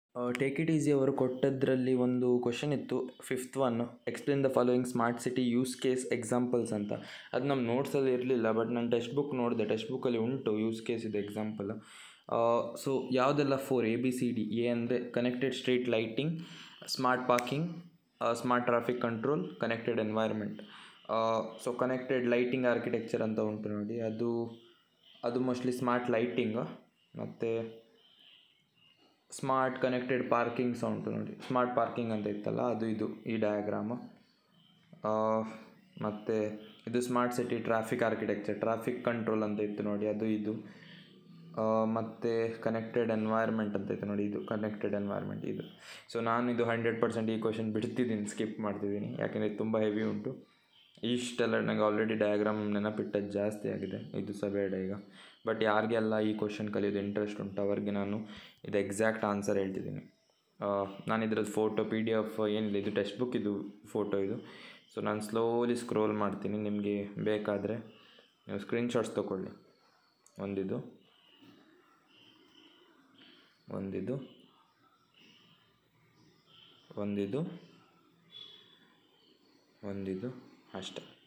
Take it easy ಅವರು ಕೊಟ್ಟದ್ರಲ್ಲಿ ಒಂದು question ಇತ್ತು, fifth one, explain the following smart city use case examples ಅಂತ. ಅದು ನಮ್ಮ ನೋಟ್ಸಲ್ಲಿ ಇರಲಿಲ್ಲ, ಬಟ್ ನಾನು ಟೆಕ್ಸ್ಟ್ ಬುಕ್ ನೋಡಿದೆ, ಟೆಕ್ಸ್ಟ್ ಬುಕ್ಕಲ್ಲಿ ಉಂಟು ಯೂಸ್ ಕೇಸ್ ಇದೆ ಎಕ್ಸಾಂಪಲ್. ಸೊ ಯಾವುದೆಲ್ಲ 4 ABCD. ಎ ಅಂದರೆ connected street lighting, smart parking, smart traffic control, connected environment. So connected lighting architecture ಅಂತ ಉಂಟು ನೋಡಿ, ಅದು ಮೋಸ್ಟ್ಲಿ ಸ್ಮಾರ್ಟ್ ಲೈಟಿಂಗ್. ಮತ್ತು ಸ್ಮಾರ್ಟ್ ಕನೆಕ್ಟೆಡ್ ಪಾರ್ಕಿಂಗ್ ಸಹ ಉಂಟು ನೋಡಿ, ಸ್ಮಾರ್ಟ್ ಪಾರ್ಕಿಂಗ್ ಅಂತ ಇತ್ತಲ್ಲ, ಇದು ಈ ಡಯಾಗ್ರಾಮು. ಮತ್ತು ಇದು smart city traffic architecture, traffic control ಅಂತ ಇತ್ತು ನೋಡಿ, ಇದು. ಮತ್ತು ಕನೆಕ್ಟೆಡ್ ಎನ್ವೈರ್ಮೆಂಟ್ ಅಂತ ಇತ್ತು ನೋಡಿ, ಇದು ಕನೆಕ್ಟೆಡ್ ಎನ್ವೈರ್ಮೆಂಟ್ ಇದು. ಸೊ ನಾನು ಇದು 100% ಈ ಕ್ವಶನ್ ಬಿಡ್ತಿದ್ದೀನಿ, ಸ್ಕಿಪ್ ಮಾಡ್ತಿದ್ದೀನಿ, ಯಾಕೆಂದರೆ ಇದು ತುಂಬ ಹೆವಿ ಉಂಟು. ಇಷ್ಟೆಲ್ಲ ನನಗೆ ಆಲ್ರೆಡಿ ಡಯಾಗ್ರಾಮ್ ನೆನಪಿಟ್ಟದ್ದು ಜಾಸ್ತಿ ಆಗಿದೆ, ಇದು ಸಹ ಬೇಡ ಈಗ. ಬಟ್ ಯಾರಿಗೆಲ್ಲ ಈ ಕ್ವಶನ್ ಕಲಿಯೋದು ಇಂಟ್ರೆಸ್ಟ್ ಉಂಟು ಅವರಿಗೆ ನಾನು ಇದು ಎಕ್ಸಾಕ್ಟ್ ಆನ್ಸರ್ ಹೇಳ್ತಿದ್ದೀನಿ. ನಾನು ಇದರದ್ದು ಫೋಟೋ PDF ಏನಿಲ್ಲ, ಇದು ಟೆಕ್ಸ್ಟ್ ಬುಕ್, ಇದು ಫೋಟೋ ಇದು. ಸೊ ನಾನು ಸ್ಲೋಲಿ ಸ್ಕ್ರೋಲ್ ಮಾಡ್ತೀನಿ, ನಿಮಗೆ ಬೇಕಾದರೆ ನೀವು ಸ್ಕ್ರೀನ್ಶಾಟ್ಸ್ ತೊಗೊಳ್ಳಿ. ಒಂದಿದು ಅಷ್ಟೆ.